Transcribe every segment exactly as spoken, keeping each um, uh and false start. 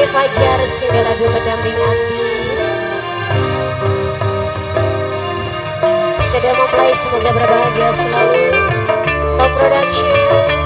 Fajar sini lagu pendamping hati. Sudah mempelai semoga berbahagia selalu. Top Production.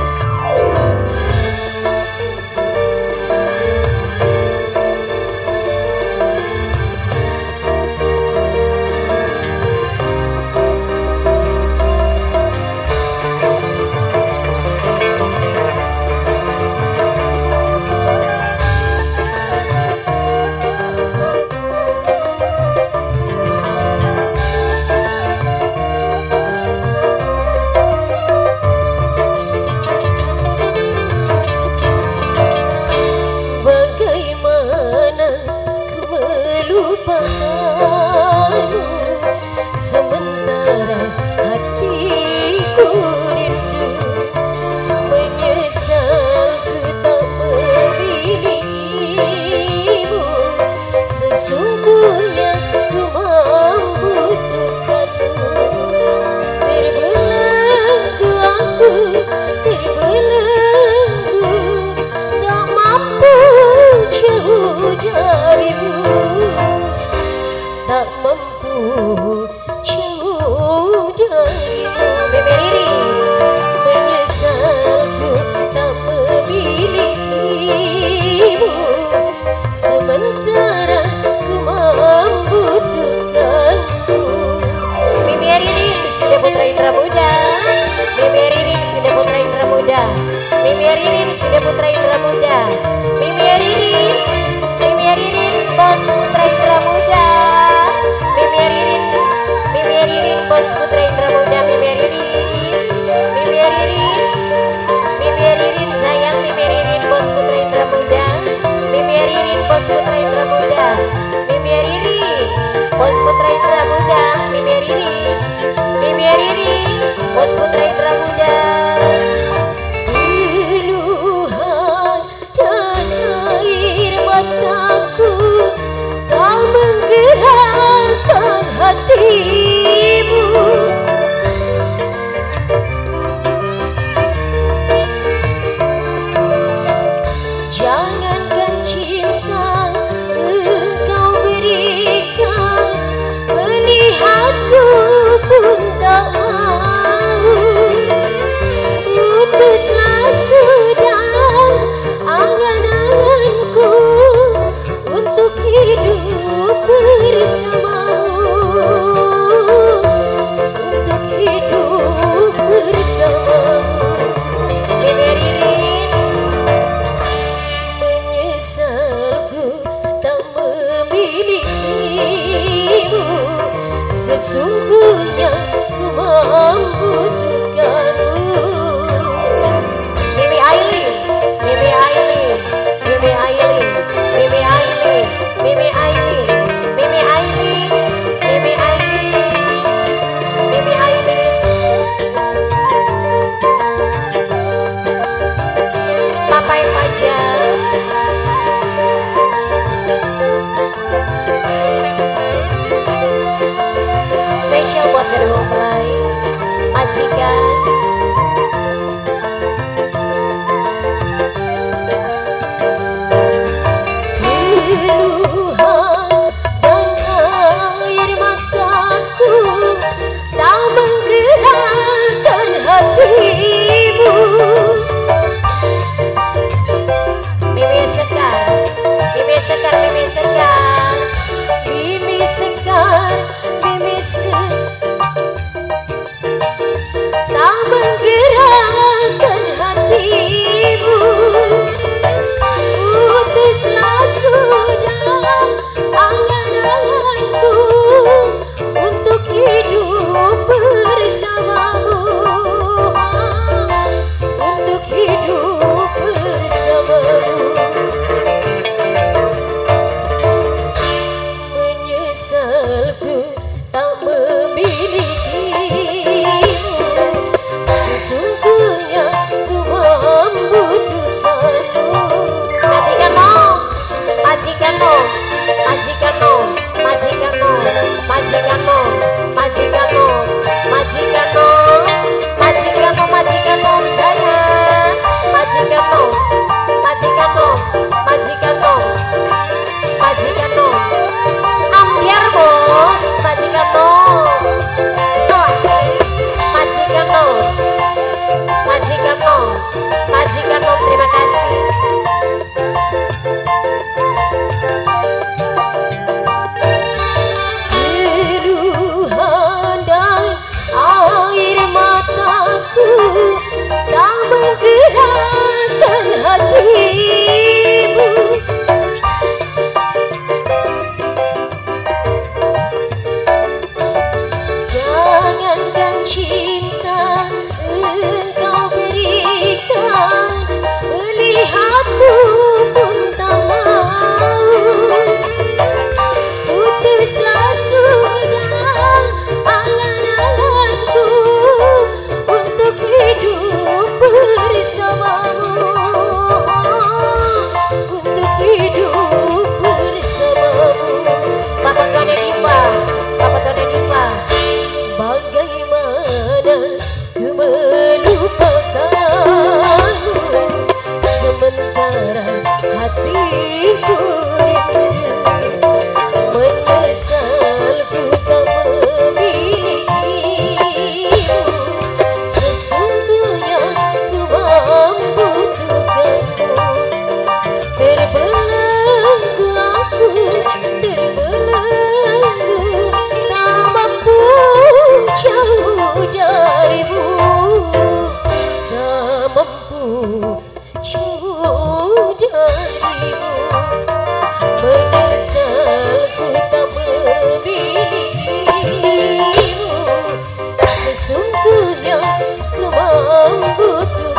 Sementara hatiku rindu, menyesal ku tak memilikimu. Sesungguhnya ku membutuhkanmu. Terbelenggu aku, terbelenggu, tak mampu jauh darimu. Tak mampu jauh darimu. Bebe Riri, menyesalku tak memilikimu. Sementara ku membutuhkanmu. Bebe Riri sudah putra Indra Muda. Bebe Riri sudah putra Indra Muda. Bebe Riri sudah putra Indra Muda. Bebe Riri, Bebe Riri bos putra Indra Muda. Mimi Ririn, Mimi Ririn, bos putra Indra Muda. Mimi Ririn, Mimi Ririn, Mimi Ririn sayang. Mimi Ririn, bos putra Indra Muda. Mimi Ririn, bos putra Indra Muda. Mimi Ririn, bos putra Indra Muda. Mimi Ririn, Mimi Ririn, bos putra Indra Muda. Keluhan dan air mataku tak menggerakkan hatimu. Jangankan cinta engkau berikan, melihatku pun tak mau. butuh